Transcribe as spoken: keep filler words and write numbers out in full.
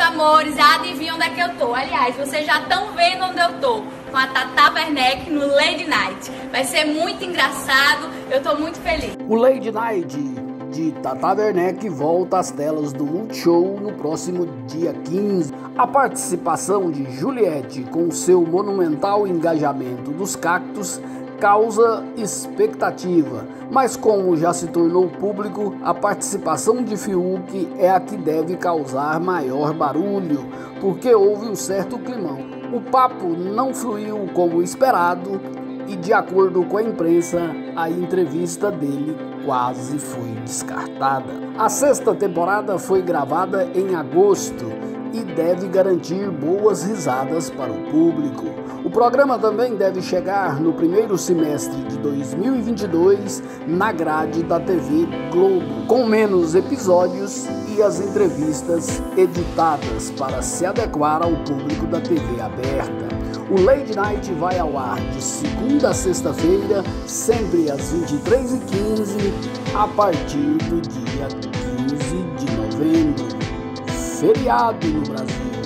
amores, adivinham onde é que eu tô? Aliás, vocês já estão vendo onde eu tô, com a Tata Werneck no Lady Night. Vai ser muito engraçado, eu tô muito feliz. O Lady Night de Tata Werneck volta às telas do Multishow no próximo dia quinze. A participação de Juliette com seu monumental engajamento dos cactos causa expectativa, mas como já se tornou público, a participação de Fiuk é a que deve causar maior barulho, porque houve um certo climão. O papo não fluiu como esperado e, de acordo com a imprensa, a entrevista dele quase foi descartada. A sexta temporada foi gravada em agosto e deve garantir boas risadas para o público. O programa também deve chegar no primeiro semestre de dois mil e vinte e dois na grade da T V Globo, com menos episódios e as entrevistas editadas para se adequar ao público da T V aberta. O Lady Night vai ao ar de segunda a sexta-feira, sempre às vinte e três e quinze, a partir do dia quinze de novembro. Feriado no Brasil.